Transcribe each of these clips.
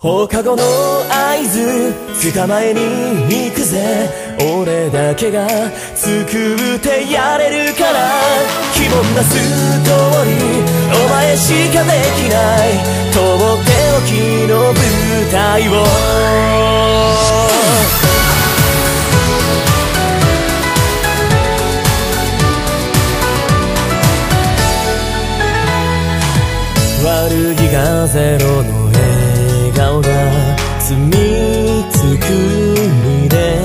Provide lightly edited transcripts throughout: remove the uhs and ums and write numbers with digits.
放課後の合図捕まえに行くぜ。俺だけが救ってやれるから。非凡なストーリーお前しかできないとっておきの舞台を。悪気がゼロの笑顔が住み着く国で、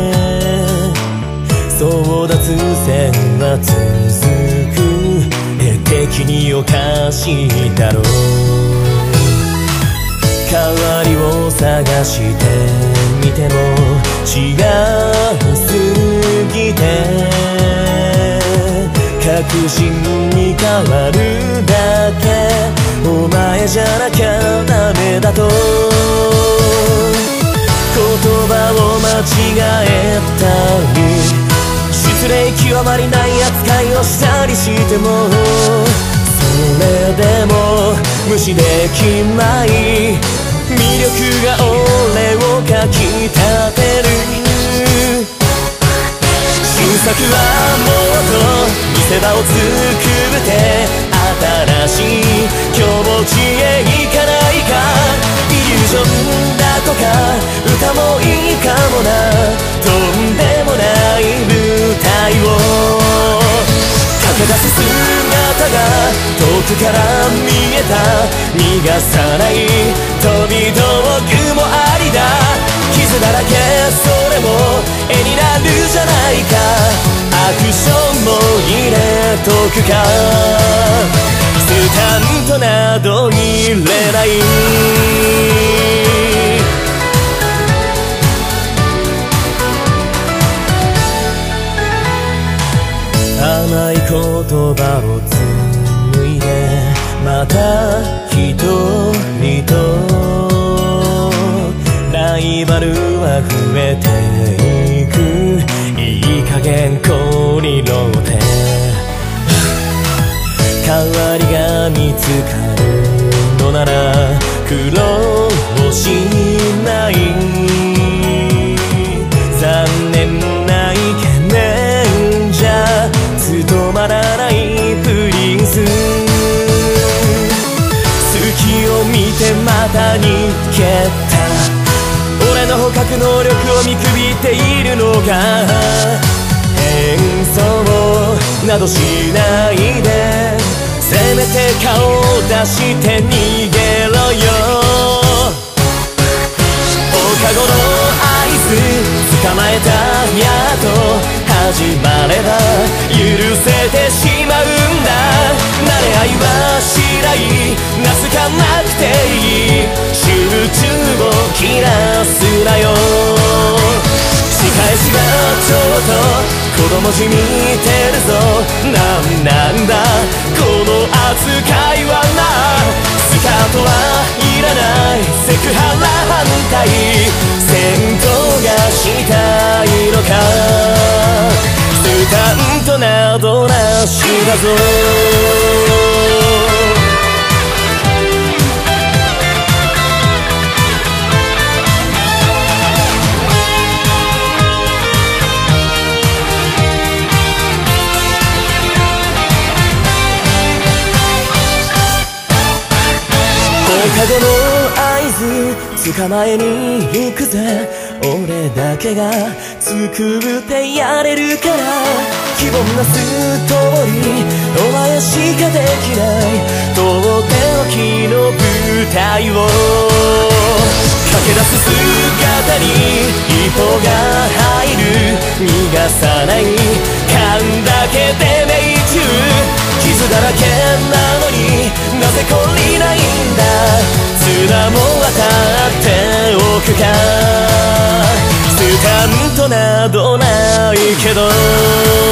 争奪戦は続く。敵におかしいだろう。代わりを探してみても違いすぎて、確信に変わるだけ。お前じゃなきゃダメだと言葉を間違えたり、失礼極まりない扱いをしたりしても、それでも無視できない魅力が俺をかきたてる。新作はもっと見せ場を作って新しい境地へ行かないか。イリュージョンだとか歌もいいかもな。とんでもない舞台を駆け出す姿が遠くから見えた。逃がさない飛び道具もありだ。傷だらけそれも絵になるじゃないか。アクションも入れとくか。スタントなど入れない。甘い言葉を紡いでまた一人とライバルは増えていく。いい加減こりろって代わりが見つかるのなら苦労をしない。残念なイケメンじゃ務まらないプリンス。隙を見てまた逃げた。俺の捕獲能力を見くびっているのが変装などしないで、せめて顔を出して逃げろよ。放課後の合図捕まえた。やっと始まれば許せてしまうんだ。慣れ合いはしないなすかなくていい。集中を切らすなよ。仕返しがちょっと子供じみてるぞ。なんだこの扱いはな。スカートはいらないセクハラ反対。戦闘がしたいのか。スタントなどなしだぞ。放課後の合図捕まえに行くぜ。俺だけが作ってやれるから。非凡なストーリーお前しかできないとっておきの舞台を。駆け出す姿に一歩が入る。逃がさない勘だけで命中。傷だらけなのになぜこりないんだ。綱も渡っておくか。スタントなどないけど